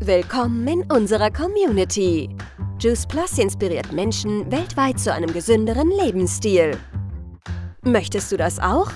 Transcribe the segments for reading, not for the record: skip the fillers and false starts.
Willkommen in unserer Community! Juice Plus inspiriert Menschen weltweit zu einem gesünderen Lebensstil. Möchtest du das auch?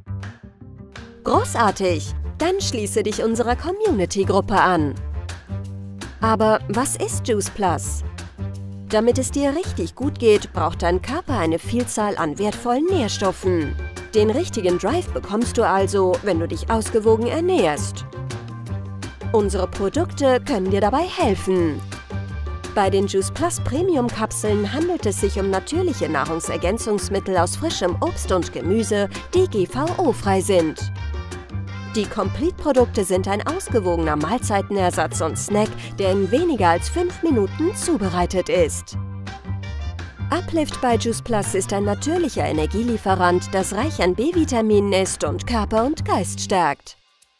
Großartig! Dann schließe dich unserer Community-Gruppe an. Aber was ist Juice Plus? Damit es dir richtig gut geht, braucht dein Körper eine Vielzahl an wertvollen Nährstoffen. Den richtigen Drive bekommst du also, wenn du dich ausgewogen ernährst. Unsere Produkte können dir dabei helfen. Bei den Juice Plus Premium Kapseln handelt es sich um natürliche Nahrungsergänzungsmittel aus frischem Obst und Gemüse, die GVO-frei sind. Die Complete-Produkte sind ein ausgewogener Mahlzeitenersatz und Snack, der in weniger als 5 Minuten zubereitet ist. Uplift bei Juice Plus ist ein natürlicher Energielieferant, das reich an B-Vitaminen ist und Körper und Geist stärkt.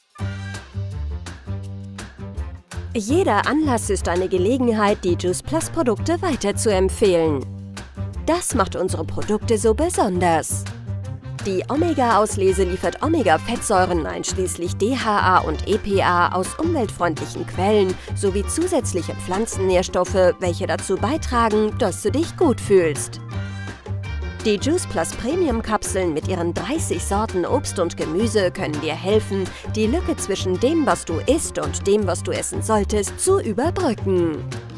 Jeder Anlass ist eine Gelegenheit, die Juice Plus Produkte weiterzuempfehlen. Das macht unsere Produkte so besonders. Die Omega-Auslese liefert Omega-Fettsäuren einschließlich DHA und EPA aus umweltfreundlichen Quellen sowie zusätzliche Pflanzennährstoffe, welche dazu beitragen, dass du dich gut fühlst. Die Juice Plus Premium Kapseln mit ihren 30 Sorten Obst und Gemüse können dir helfen, die Lücke zwischen dem, was du isst und dem, was du essen solltest, zu überbrücken.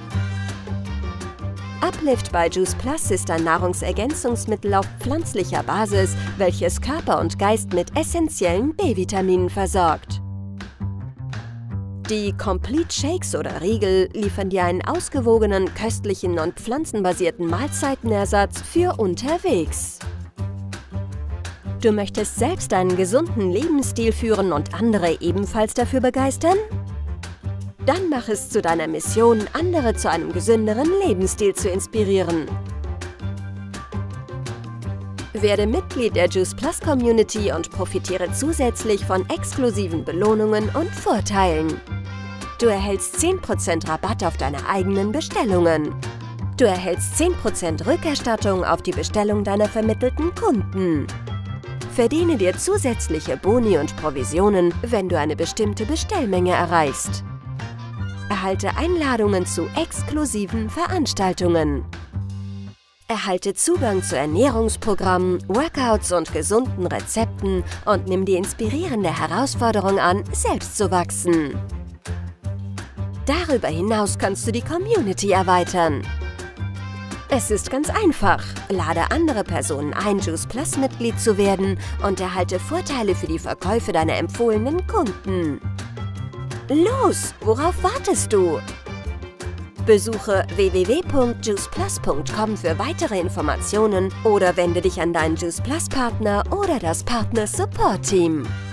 Uplift bei Juice Plus ist ein Nahrungsergänzungsmittel auf pflanzlicher Basis, welches Körper und Geist mit essentiellen B-Vitaminen versorgt. Die Complete Shakes oder Riegel liefern dir einen ausgewogenen, köstlichen und pflanzenbasierten Mahlzeitenersatz für unterwegs. Du möchtest selbst einen gesunden Lebensstil führen und andere ebenfalls dafür begeistern? Dann mach es zu deiner Mission, andere zu einem gesünderen Lebensstil zu inspirieren. Werde Mitglied der Juice Plus Community und profitiere zusätzlich von exklusiven Belohnungen und Vorteilen. Du erhältst 10% Rabatt auf deine eigenen Bestellungen. Du erhältst 10% Rückerstattung auf die Bestellung deiner vermittelten Kunden. Verdiene dir zusätzliche Boni und Provisionen, wenn du eine bestimmte Bestellmenge erreichst. Erhalte Einladungen zu exklusiven Veranstaltungen. Erhalte Zugang zu Ernährungsprogrammen, Workouts und gesunden Rezepten und nimm die inspirierende Herausforderung an, selbst zu wachsen. Darüber hinaus kannst du die Community erweitern. Es ist ganz einfach. Lade andere Personen ein, Juice Plus Mitglied zu werden und erhalte Vorteile für die Verkäufe deiner empfohlenen Kunden. Los, worauf wartest du? Besuche www.juiceplus.com für weitere Informationen oder wende dich an deinen Juice Plus Partner oder das Partner Support Team.